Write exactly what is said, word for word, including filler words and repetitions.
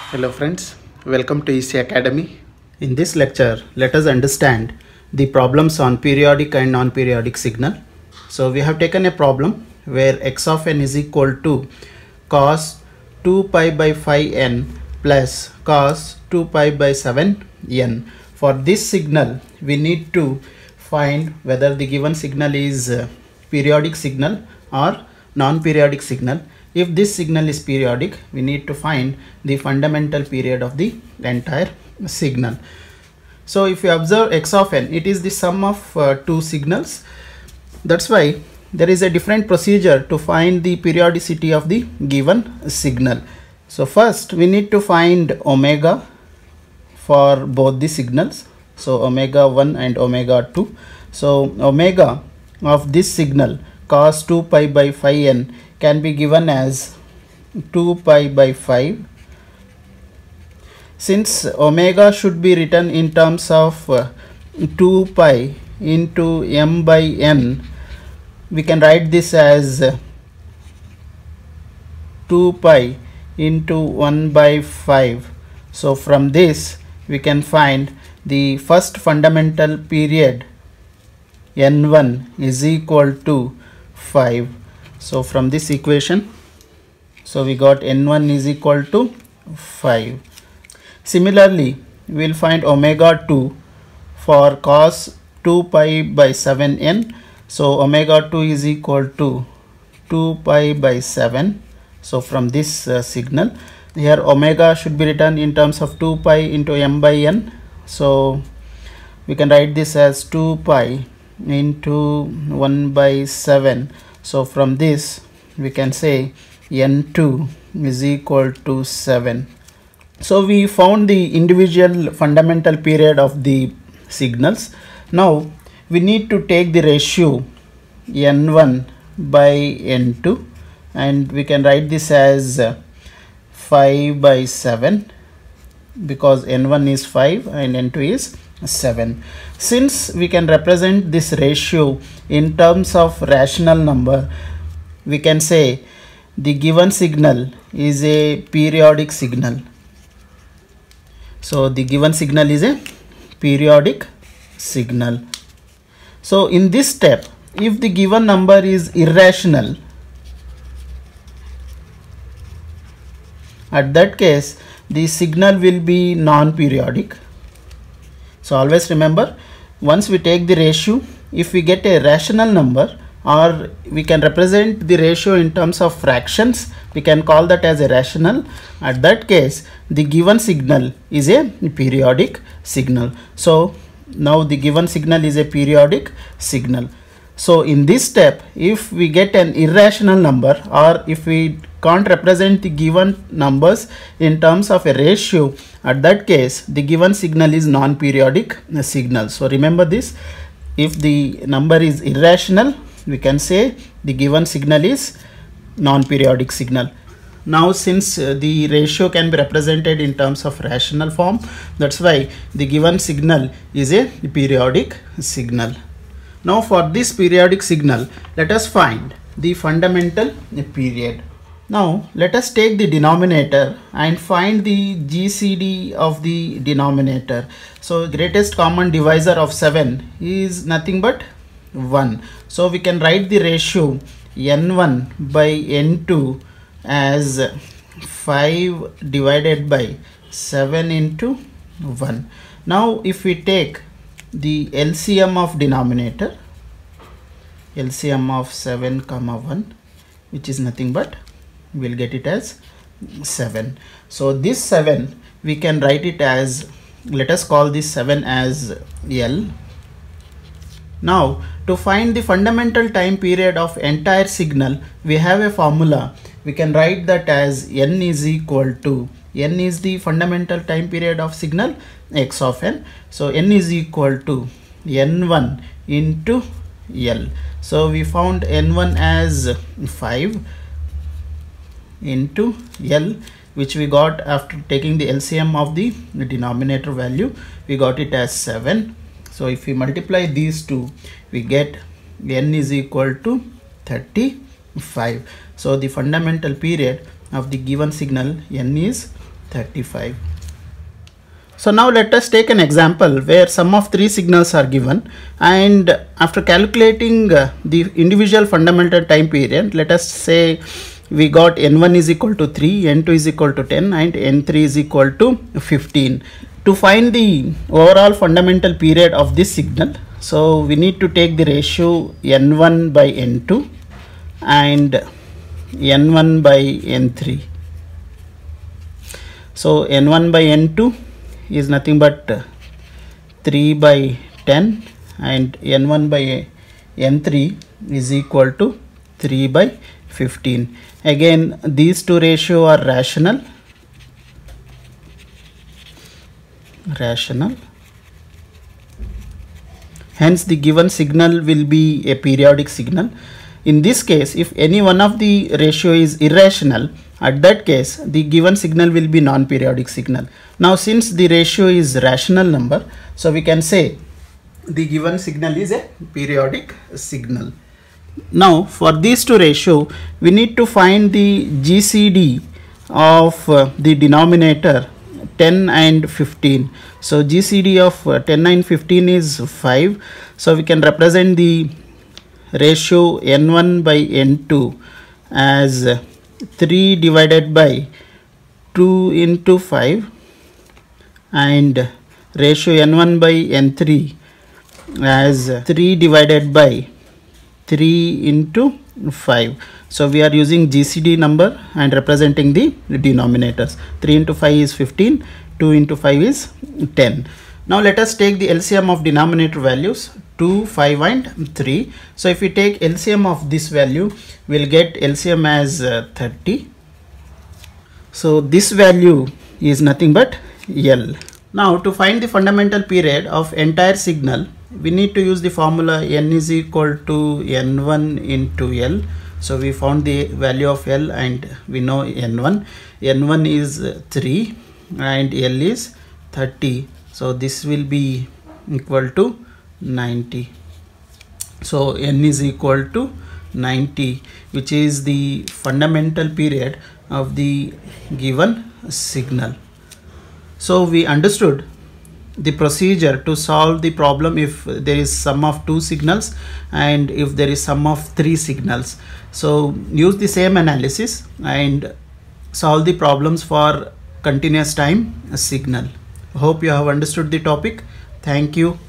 Hello friends, welcome to E C Academy. In this lecture, let us understand the problems on periodic and non-periodic signal. So we have taken a problem where x of n is equal to cos two pi by five n plus cos two pi by seven n. For this signal, we need to find whether the given signal is a periodic signal or non-periodic signal. If this signal is periodic, we need to find the fundamental period of the entire signal. So if you observe x of n, it is the sum of uh, two signals. That's why there is a different procedure to find the periodicity of the given signal. So first we need to find omega for both the signals. So omega one and omega two. So omega of this signal cos two pi by five n can be given as two pi by five. Since omega should be written in terms of uh, two pi into m by n, we can write this as uh, two pi into one by five. So from this we can find the first fundamental period n one is equal to five. So from this equation, so we got n one is equal to five. Similarly, we will find omega two for cos two pi by seven n. So omega two is equal to two pi by seven. So from this uh, signal, here omega should be written in terms of two pi into m by n. So we can write this as two pi into one by seven. So from this we can say n two is equal to seven. So we found the individual fundamental period of the signals. Now we need to take the ratio n one by n two, and we can write this as five by seven because n one is five and n two is seven. Since we can represent this ratio in terms of rational number, we can say the given signal is a periodic signal. So the given signal is a periodic signal. So in this step, if the given number is irrational, at that case the signal will be non-periodic. So always remember, once we take the ratio, if we get a rational number, or we can represent the ratio in terms of fractions, we can call that as a rational. At that case, the given signal is a periodic signal. So now the given signal is a periodic signal. So in this step, if we get an irrational number, or if we can't represent the given numbers in terms of a ratio, at that case the given signal is non-periodic signal. So remember this, if the number is irrational, we can say the given signal is non-periodic signal. Now since uh, the ratio can be represented in terms of rational form, that's why the given signal is a periodic signal. Now for this periodic signal, let us find the fundamental period. Now let us take the denominator and find the G C D of the denominator. So greatest common divisor of seven is nothing but one. So we can write the ratio n one by n two as five divided by seven into one. Now if we take the L C M of denominator, L C M of seven comma one, which is nothing but, we'll get it as seven. So this seven we can write it as, let us call this seven as L. Now to find the fundamental time period of entire signal, we have a formula. We can write that as n is equal to, n is the fundamental time period of signal x of n. So n is equal to n one into L. So we found n one as five into L, which we got after taking the L C M of the denominator value, we got it as seven. So if we multiply these two, we get n is equal to thirty-five. So the fundamental period of the given signal n is thirty-five. So now let us take an example where sum of three signals are given, and after calculating uh, the individual fundamental time period, let us say we got n one is equal to three, n two is equal to ten, and n three is equal to fifteen. To find the overall fundamental period of this signal, so we need to take the ratio n one by n two and n one by n three. So n one by n two is nothing but three by ten, and n one by n three is equal to three by fifteen. Again, these two ratio are rational rational hence the given signal will be a periodic signal. In this case, if any one of the ratio is irrational, at that case the given signal will be non-periodic signal. Now since the ratio is rational number, so we can say the given signal is a periodic signal. Now for these two ratio, we need to find the G C D of uh, the denominator ten and fifteen. So G C D of uh, ten and fifteen is five. So we can represent the ratio n one by n two as three divided by two into five, and ratio n one by n three as three divided by three into five. So we are using G C D number and representing the denominators. three into five is fifteen, two into five is ten. Now let us take the L C M of denominator values two, five and three. So if we take L C M of this value, we will get L C M as uh, thirty. So this value is nothing but L. Now to find the fundamental period of entire signal, we need to use the formula n is equal to n one into L. So we found the value of L and we know n one. n one is three and L is thirty. So this will be equal to ninety. So n is equal to ninety, which is the fundamental period of the given signal. So we understood the procedure to solve the problem if there is sum of two signals and if there is sum of three signals. So use the same analysis and solve the problems for continuous time signal. Hope you have understood the topic. Thank you.